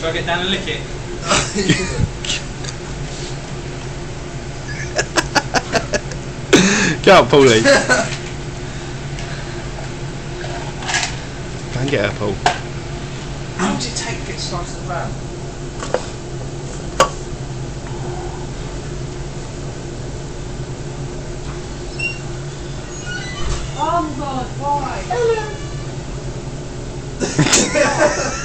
Shall I get down and lick it? Get up, Paulie. Go and get her, Paul. How long does it take to get started the van? Oh my god, why? Hello.